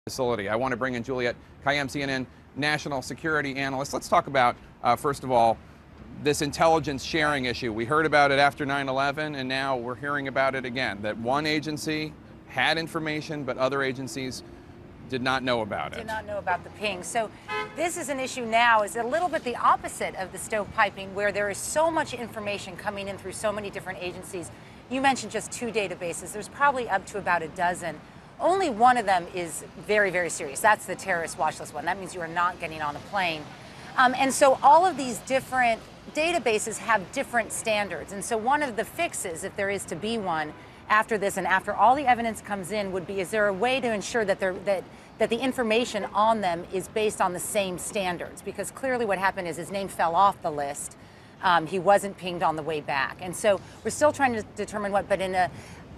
Facility. I want to bring in Juliette Kayyem, CNN national security analyst. Let's talk about, first of all, this intelligence sharing issue. We heard about it after 9/11, and now we're hearing about it again, that one agency had information, but other agencies did not know about it. Did not know about the ping. So this is an issue now, is a little bit the opposite of the stovepiping, where there is so much information coming in through so many different agencies. You mentioned just 2 databases. There's probably up to about a dozen. Only one of them is very, very serious. That's the terrorist watch list one. That means you are not getting on a plane. And so all of these different databases have different standards. And so one of the fixes, if there is to be one, after this and after all the evidence comes in, would be, is there a way to ensure that that the information on them is based on the same standards? Because clearly what happened is his name fell off the list. He wasn't pinged on the way back. And so we're still trying to determine what, but in a,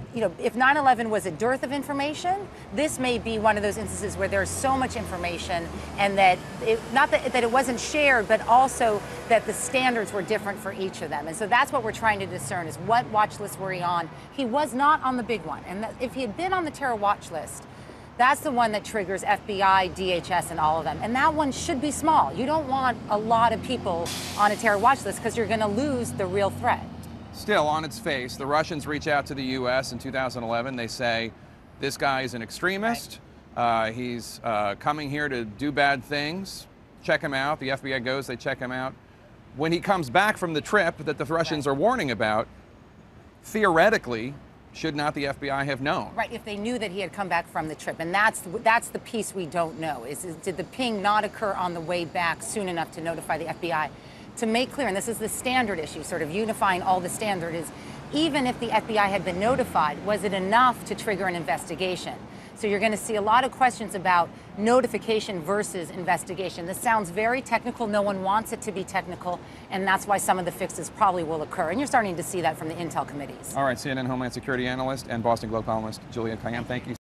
if 9/11 was a dearth of information, this may be one of those instances where there's so much information, and that not that it wasn't shared, but also that the standards were different for each of them. And so that's what we're trying to discern, is what watch list were he on. He was not on the big one. And if he had been on the terror watch list, that's the one that triggers FBI, DHS, and all of them. And that one should be small. You don't want a lot of people on a terror watch list, because you're going to lose the real threat. Still, on its face, the Russians reach out to the U.S. in 2011. They say, this guy is an extremist. Right. He's coming here to do bad things. Check him out. The FBI goes, they check him out. When he comes back from the trip that the Russians are warning about, theoretically, should not the FBI have known? Right, if they knew that he had come back from the trip. And that's the piece we don't know, is did the ping not occur on the way back soon enough to notify the FBI? To make clear, and this is the standard issue, sort of unifying all the standard, is even if the FBI had been notified, was it enough to trigger an investigation? So you're going to see a lot of questions about notification versus investigation. This sounds very technical. No one wants it to be technical, and that's why some of the fixes probably will occur. And you're starting to see that from the intel committees. All right, CNN Homeland Security analyst and Boston Globe columnist Juliette Kayyem, thank you.